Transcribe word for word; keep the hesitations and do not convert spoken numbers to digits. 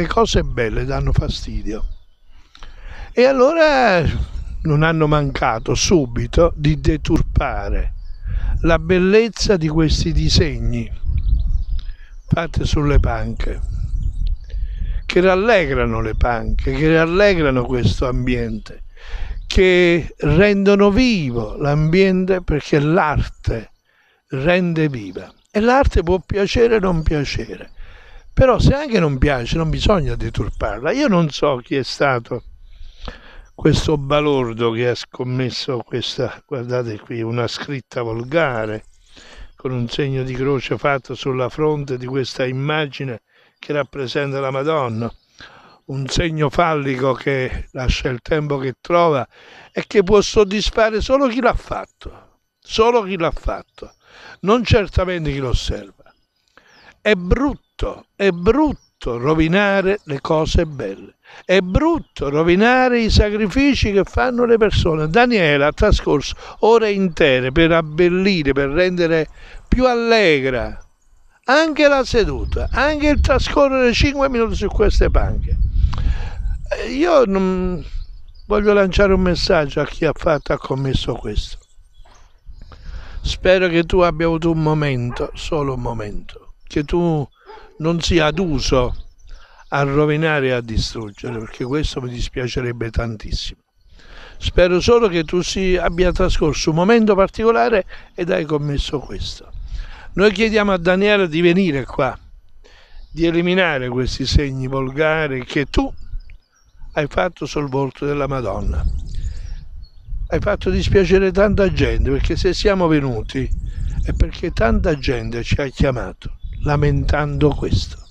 le cose belle danno fastidio. E allora non hanno mancato subito di deturpare la bellezza di questi disegni fatti sulle panche, che rallegrano le panche, che rallegrano questo ambiente, che rendono vivo l'ambiente, perché l'arte rende viva. E l'arte può piacere o non piacere, però se anche non piace non bisogna deturparla. Io non so chi è stato questo balordo che ha scommesso questa, guardate qui, una scritta volgare con un segno di croce fatto sulla fronte di questa immagine che rappresenta la Madonna, un segno fallico che lascia il tempo che trova e che può soddisfare solo chi l'ha fatto, solo chi l'ha fatto, non certamente chi lo osserva. È brutto, è brutto rovinare le cose belle, è brutto rovinare i sacrifici che fanno le persone. Daniele ha trascorso ore intere per abbellire, per rendere più allegra anche la seduta, anche il trascorrere cinque minuti su queste panche. Io non voglio lanciare un messaggio a chi ha fatto, ha commesso questo. Spero che tu abbia avuto un momento, solo un momento, che tu non sia aduso a rovinare e a distruggere, perché questo mi dispiacerebbe tantissimo. Spero solo che tu si abbia trascorso un momento particolare ed hai commesso questo. Noi chiediamo a Daniele di venire qua, di eliminare questi segni volgari che tu hai fatto sul volto della Madonna. Hai fatto dispiacere tanta gente, perché se siamo venuti è perché tanta gente ci ha chiamato lamentando questo.